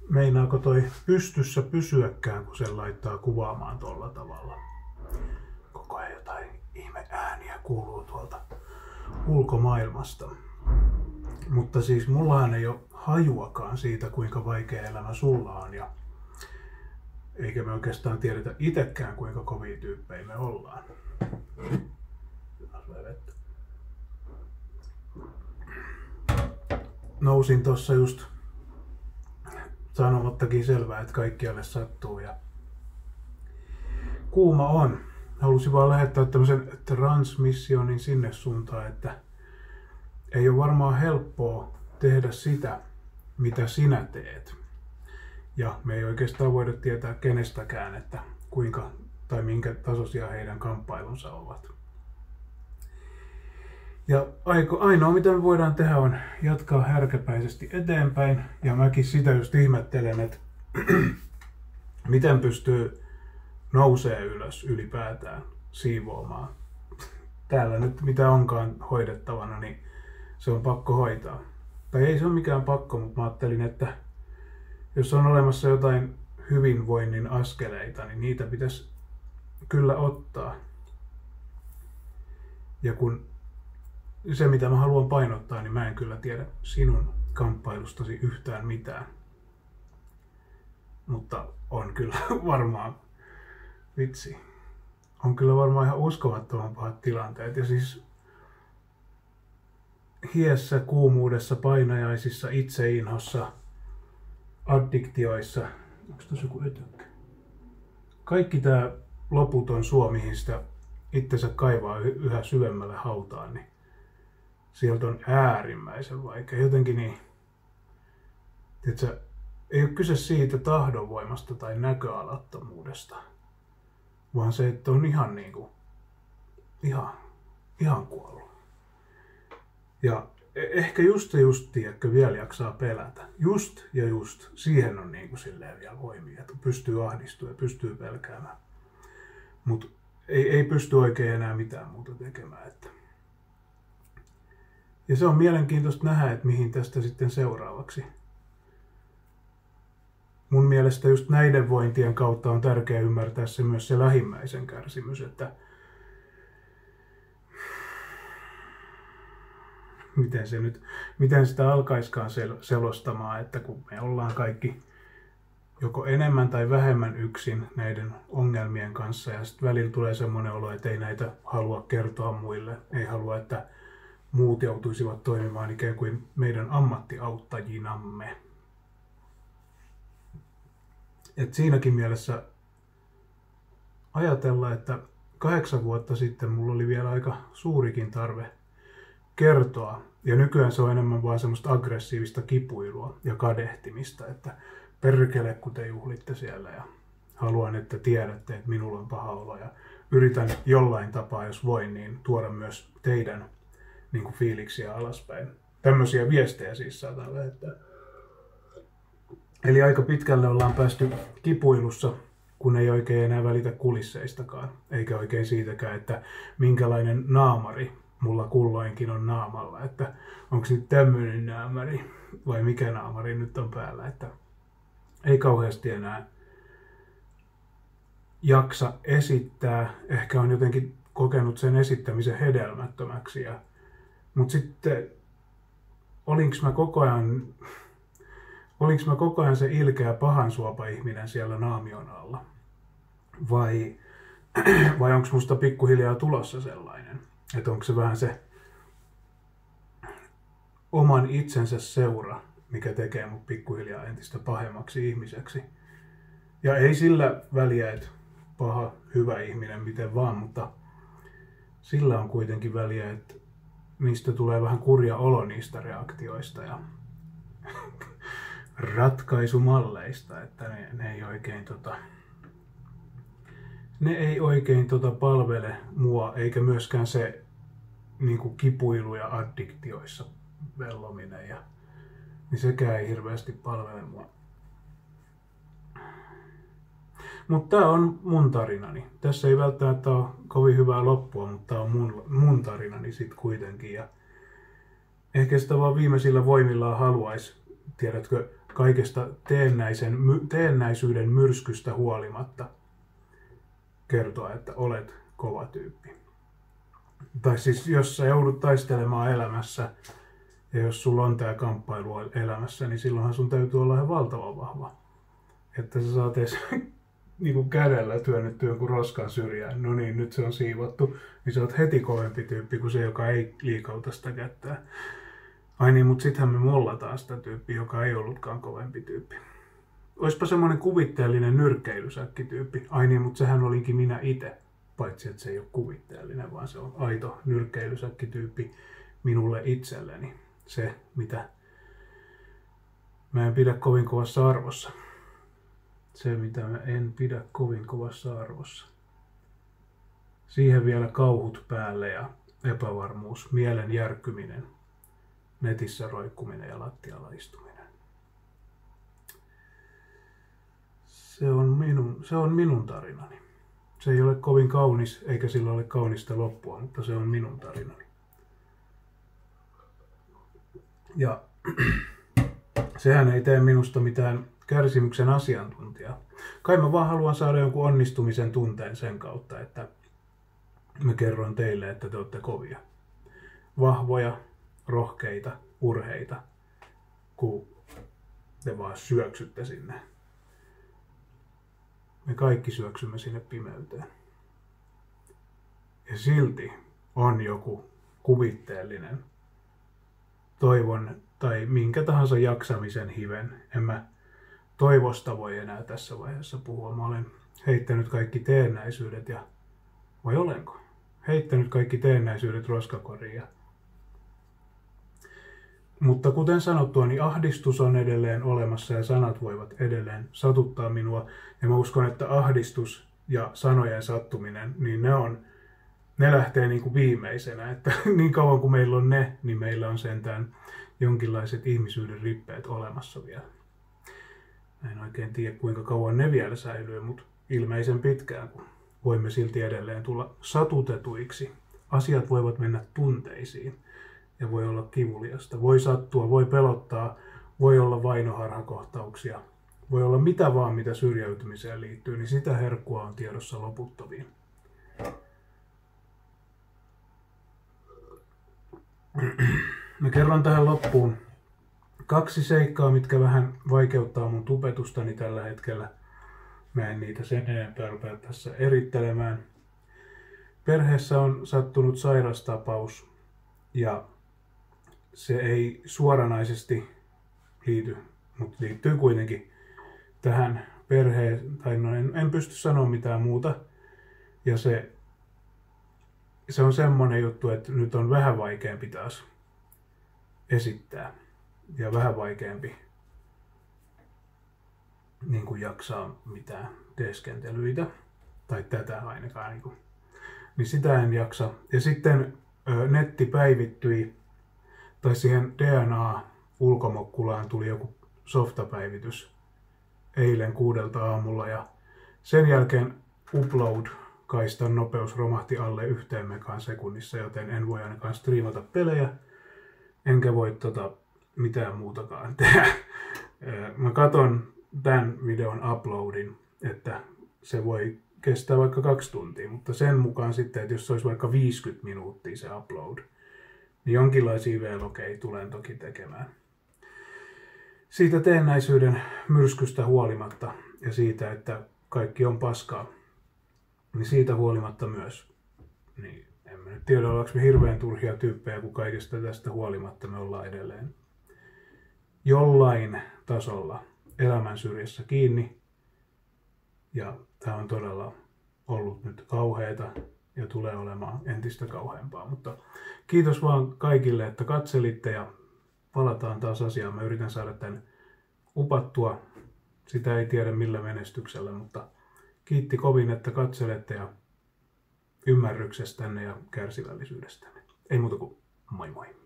meinaako toi pystyssä pysyäkään, kun sen laittaa kuvaamaan tolla tavalla. Koko ajan jotain ihme ääniä kuuluu tuolta ulkomaailmasta. Mutta siis mullahan ei ole hajuakaan siitä, kuinka vaikea elämä sulla on. Eikä me oikeastaan tiedetä itsekään, kuinka kovia tyyppejä me ollaan. Nousin tossa just sanomattakin selvää, että kaikkialle sattuu ja kuuma on. Halusin vaan lähettää tämmöisen transmissionin sinne suuntaan, että ei ole varmaan helppoa tehdä sitä, mitä sinä teet. Ja me ei oikeastaan voida tietää kenestäkään, että kuinka tai minkä tasoisia heidän kamppailunsa ovat. Ja ainoa mitä me voidaan tehdä on jatkaa härkäpäisesti eteenpäin. Ja mäkin sitä just ihmettelen, että miten pystyy nousee ylös ylipäätään siivoamaan. Täällä nyt mitä onkaan hoidettavana, niin se on pakko hoitaa. Tai ei se ole mikään pakko, mutta mä ajattelin, että jos on olemassa jotain hyvinvoinnin askeleita, niin niitä pitäisi kyllä ottaa. Ja kun se mitä mä haluan painottaa, niin mä en kyllä tiedä sinun kamppailustasi yhtään mitään. Mutta on kyllä varmaan, vitsi, on kyllä varmaan ihan uskomattoman pahat tilanteet. Ja siis hiessä, kuumuudessa, painajaisissa, itseinhossa, addiktioissa. Onko tuossa joku ötökkä? Kaikki tää loputon suo, mihin sitä itsensä kaivaa yhä syvemmälle hautaan, niin sieltä on äärimmäisen vaikea. Jotenkin niin, tiedätkö, ei ole kyse siitä tahdonvoimasta tai näköalattomuudesta, vaan se, että on ihan niinku, ihan kuollut. Ja ehkä just, tiedätkö, vielä jaksaa pelätä. Just, siihen on niinku silleen vielä voimia, että pystyy ahdistumaan ja pystyy pelkäämään. Mutta ei pysty oikein enää mitään muuta tekemään. Että. Ja se on mielenkiintoista nähdä, että mihin tästä sitten seuraavaksi. Mun mielestä just näiden vointien kautta on tärkeää ymmärtää se myös se lähimmäisen kärsimys, että miten sitä alkaiskaan selostamaan, että kun me ollaan kaikki joko enemmän tai vähemmän yksin näiden ongelmien kanssa ja sitten välillä tulee semmoinen olo, että ei näitä halua kertoa muille, ei halua, että muut joutuisivat toimimaan ikään kuin meidän ammattiauttajinamme. Et siinäkin mielessä ajatella, että 8 vuotta sitten mulla oli vielä aika suurikin tarve kertoa. Ja nykyään se on enemmän vaan semmoista aggressiivista kipuilua ja kadehtimista, että perkele kun te juhlitte siellä ja haluan, että tiedätte, että minulla on paha olo ja yritän jollain tapaa, jos voin, niin tuoda myös teidän niin kuin fiiliksiä alaspäin. Tämmöisiä viestejä siis saadaan lähettää. Eli aika pitkälle ollaan päästy kipuilussa, kun ei oikein enää välitä kulisseistakaan, eikä oikein siitäkään, että minkälainen naamari mulla kulloinkin on naamalla, että onko nyt tämmöinen naamari vai mikä naamari nyt on päällä, että ei kauheasti enää jaksa esittää, ehkä on jotenkin kokenut sen esittämisen hedelmättömäksi, mutta sitten olinko mä koko ajan se ilkeä pahansuopa ihminen siellä naamion alla? Vai onko musta pikkuhiljaa tulossa sellainen? Että onko se vähän se oman itsensä seura, mikä tekee mut pikkuhiljaa entistä pahemmaksi ihmiseksi? Ja ei sillä väliä, että paha, hyvä ihminen, miten vaan, mutta sillä on kuitenkin väliä, että niistä tulee vähän kurja olo niistä reaktioista ja ratkaisumalleista, että ne ei oikein palvele mua, eikä myöskään se niinku kipuilu ja addiktioissa vellominen, niin sekään ei hirveästi palvele mua. Mutta tää on mun tarinani. Tässä ei välttämättä ole kovin hyvää loppua, mutta tää on mun tarinani sit kuitenkin. Ja ehkä sitä vaan viimeisillä voimillaan haluaisi, tiedätkö, kaikesta teennäisyyden myrskystä huolimatta kertoa, että olet kova tyyppi. Tai siis jos sä joudut taistelemaan elämässä ja jos sulla on tää kamppailu elämässä, niin silloinhan sun täytyy olla ihan valtavan vahva. Että sä saat edes niinku kädellä työnnetty jonkun roskan syrjään. No niin, nyt se on siivottu. Niin sä oot heti kovempi tyyppi kuin se, joka ei liikauta sitä kättää. Ai niin, mutta sittenhän me mollataan sitä tyyppiä, joka ei ollutkaan kovempi tyyppi. Oispa semmonen kuvitteellinen nyrkkeilysäkkityyppi. Ai niin, mutta sehän olinkin minä itse. Paitsi, että se ei ole kuvitteellinen, vaan se on aito nyrkkeilysäkkityyppi minulle itselleni. Se, mitä mä en pidä kovin kovassa arvossa. Se, mitä mä en pidä kovin kovassa arvossa. Siihen vielä kauhut päälle ja epävarmuus, mielen järkkyminen, netissä roikkuminen ja lattialla istuminen. Se on minun tarinani. Se ei ole kovin kaunis, eikä sillä ole kaunista loppua, mutta se on minun tarinani. Ja sehän ei tee minusta mitään kärsimyksen asiantuntijaa. Kai mä vaan haluan saada jonkun onnistumisen tunteen sen kautta, että mä kerron teille, että te olette kovia. Vahvoja, rohkeita, urheita, kun te vaan syöksytte sinne. Me kaikki syöksymme sinne pimeyteen. Ja silti on joku kuvitteellinen toivon tai minkä tahansa jaksamisen hiven. En mä toivosta voi enää tässä vaiheessa puhua. Mä olen heittänyt kaikki teennäisyydet ja... Vai olenko? Heittänyt kaikki teennäisyydet roskakoriin. Mutta kuten sanottua, niin ahdistus on edelleen olemassa ja sanat voivat edelleen satuttaa minua. Ja mä uskon, että ahdistus ja sanojen sattuminen, niin ne lähtee niin kuin viimeisenä. Että niin kauan kuin meillä on ne, niin meillä on sentään jonkinlaiset ihmisyyden rippeet olemassa vielä. Mä en oikein tiedä, kuinka kauan ne vielä säilyy, mutta ilmeisen pitkään, kun voimme silti edelleen tulla satutetuiksi. Asiat voivat mennä tunteisiin ja voi olla kivuliasta. Voi sattua, voi pelottaa, voi olla vainoharhakohtauksia. Voi olla mitä vaan, mitä syrjäytymiseen liittyy, niin sitä herkkua on tiedossa loputtomiin. Mä kerron tähän loppuun 2 seikkaa, mitkä vähän vaikeuttaa mun tupetustani tällä hetkellä. Mä en niitä sen enempää rupea tässä erittelemään. Perheessä on sattunut sairastapaus ja se ei suoranaisesti liity, mutta liittyy kuitenkin tähän perheen, tai no en pysty sanoa mitään muuta. Ja se on semmoinen juttu, että nyt on vähän vaikeampi taas esittää ja vähän vaikeampi niin kuin jaksaa mitään teeskentelyitä, tai tätä ainakaan. Niin sitä en jaksa. Ja sitten netti päivittyi, tai siihen DNA-ulkomokkulaan tuli joku softapäivitys eilen 6 aamulla, ja sen jälkeen upload-kaistan nopeus romahti alle 1 megaan sekunnissa, joten en voi ainakaan striimata pelejä, enkä voi mitään muutakaan tehdä. Mä katon tämän videon uploadin, että se voi kestää vaikka 2 tuntia, mutta sen mukaan sitten, että jos se olisi vaikka 50 minuuttia se upload, niin jonkinlaisia vlogeja tulen toki tekemään. Siitä teennäisyyden myrskystä huolimatta ja siitä, että kaikki on paskaa, niin siitä huolimatta myös. Niin en mä nyt tiedä, ollaanko me hirveän turhia tyyppejä, kun kaikesta tästä huolimatta me ollaan edelleen jollain tasolla elämän syrjässä kiinni. Ja tämä on todella ollut nyt kauheata ja tulee olemaan entistä kauheampaa. Mutta kiitos vaan kaikille, että katselitte ja palataan taas asiaan. Mä yritän saada tämän upattua. Sitä ei tiedä millä menestyksellä, mutta kiitti kovin, että katselette ja ymmärryksestänne ja kärsivällisyydestänne. Ei muuta kuin moi moi.